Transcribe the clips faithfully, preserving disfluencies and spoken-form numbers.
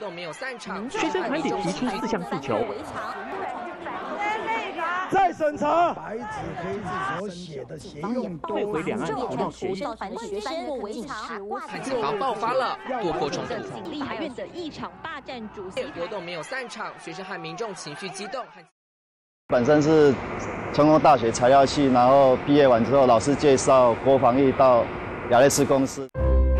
都没有散场， 学生团体提出四项诉求。 再审查，白纸黑字所写的协用退回两岸服贸协议。 学生过围场， 汉警方爆发了多波冲突。 立法院的一场霸占主席活动没有散场，学生和民众情绪激动。 本身是成功大学材料系，然后毕业完之后，老师介绍国防役到亚类士公司。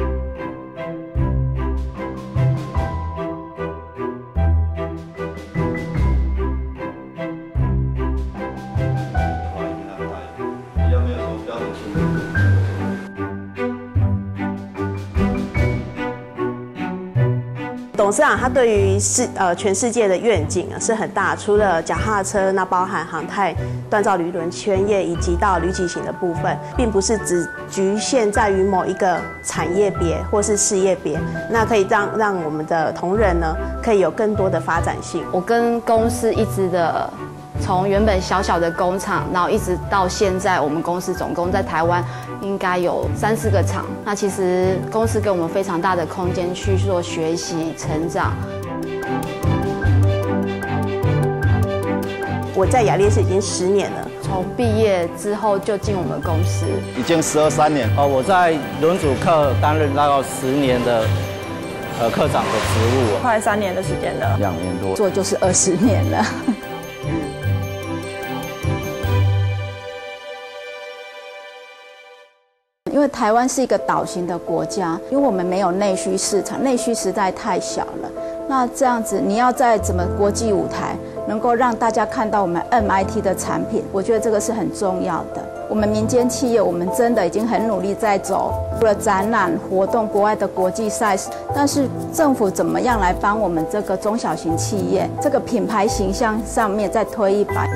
董事长他对于世呃全世界的愿景啊是很大，除了脚踏车，那包含航太、锻造旅轮圈业以及到旅骑行的部分，并不是只局限在于某一个产业别或是事业别，那可以让让我们的同仁呢可以有更多的发展性。 我跟公司一直的。 从原本小小的工厂，然后一直到现在，我们公司总共在台湾应该有三四个厂。那其实公司给我们非常大的空间去做学习成长。 我在亚烈士已经十年了， 从毕业之后就进我们公司， 已经十二三年。 哦，我在轮组课担任大概十年的呃课长的职务， 快三年的时间了， 两年多， 做就是二十年了。因为台湾是一个岛型的国家，因为我们没有内需市场，内需实在太小了。那这样子，你要在怎么国际舞台能够让大家看到我们 M I T 的产品，我觉得这个是很重要的。我们民间企业，我们真的已经很努力在走，除了展览活动、国外的国际赛事，但是政府怎么样来帮我们这个中小型企业这个品牌形象上面再推一把？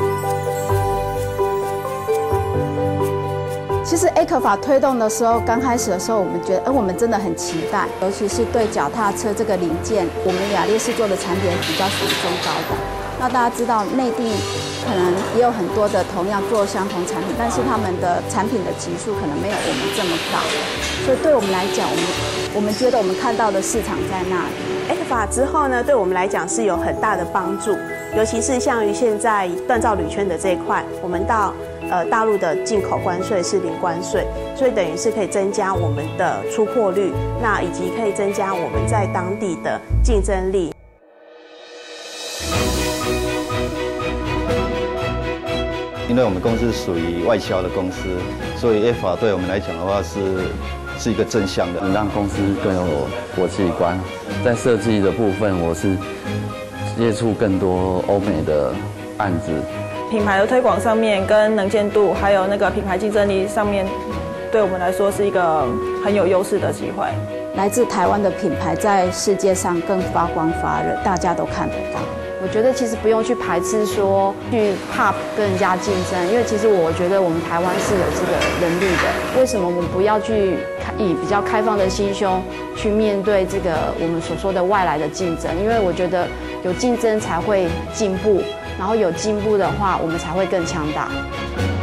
其实 A 克法推动的时候，刚开始的时候，我们觉得，哎，我们真的很期待，尤其是对脚踏车这个零件，我们亚烈士做的产品比较属于中高档。那大家知道，内地可能也有很多的同样做相同产品，但是他们的产品的级数可能没有我们这么高，所以对我们来讲，我们我们觉得我们看到的市场在那里。 A 克法之后呢，对我们来讲是有很大的帮助，尤其是像于现在锻造铝圈的这一块，我们到 呃，大陆的进口关税是零关税，所以等于是可以增加我们的出货率，那以及可以增加我们在当地的竞争力。 因为我们公司属于外销的公司，所以 A 法对我们来讲的话是是一个正向的， 能让公司更有国际观。在设计的部分，我是接触更多欧美的案子。 品牌的推广上面，跟能见度，还有那个品牌竞争力上面，对我们来说是一个很有优势的机会。 来自台湾的品牌在世界上更发光发热，大家都看得到。我觉得其实不用去排斥说去怕跟人家竞争，因为其实我觉得我们台湾是有这个能力的。为什么我们不要去以比较开放的心胸去面对这个我们所说的外来的竞争？因为我觉得有竞争才会进步。 然后有进步的话，我们才会更强大。